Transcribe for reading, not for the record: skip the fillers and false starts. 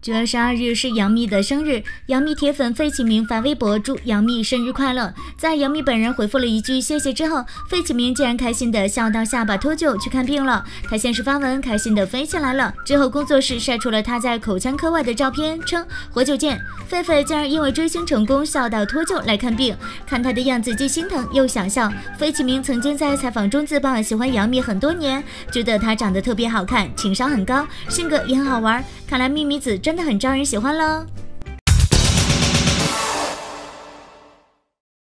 9月12日是杨幂的生日，杨幂铁粉费启鸣发微博祝杨幂生日快乐。在杨幂本人回复了一句谢谢之后，费启鸣竟然开心的笑到下巴脱臼去看病了。他先是发文开心的飞起来了，之后工作室晒出了他在口腔科外的照片，称活久见。狒狒竟然因为追星成功笑到脱臼来看病，看他的样子既心疼又想笑。费启鸣曾经在采访中自曝喜欢杨幂很多年，觉得她长得特别好看，情商很高，性格也很好玩，看来秘密子真的很招人喜欢喽。